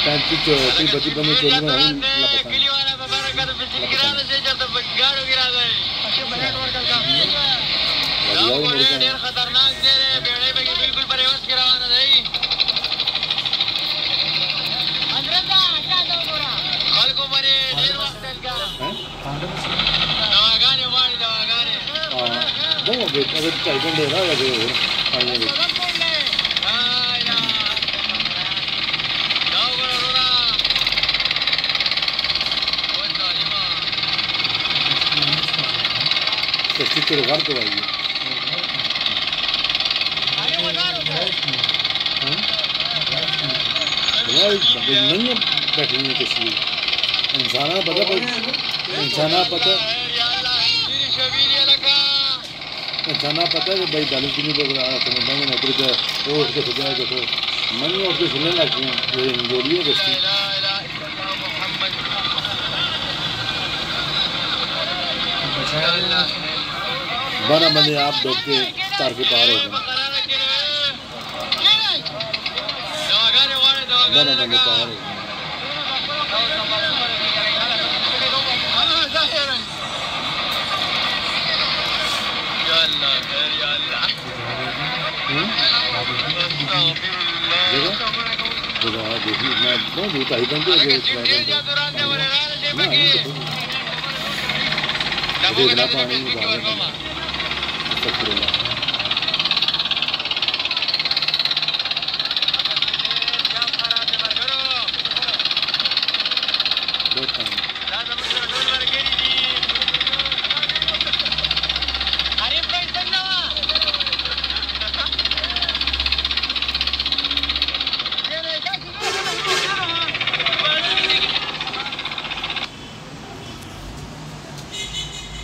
35 30 بندے چوری میں ہوں لاپتہ ہیں خطرناک دے رہے بیڑے میں بالکل پریوس کی روانہ دے خلقو مری دیر وقت دلکا دواغانے واری دواغانے بہت اگر چاہی گھنٹے رہا لگے ہو کھانے میں سٹیکر غار تو آئیے نہیں بیٹھے ہوئے کسی انسانہ پتہ کہ بھائی دالس کی نہیں بگڑا سمجھیں گے نوکری کا وہ اٹھ کے سجائے دیکھو منی اٹھ کے سننے لگتی ہیں گولیاں بچتی 12 بندے آپ ڈوب کے تار کے پار ہو گئے 12 بندے پار ہو گئے دیکھی میں بہت ہوتا ہی بندے دیکھنا پانی بہت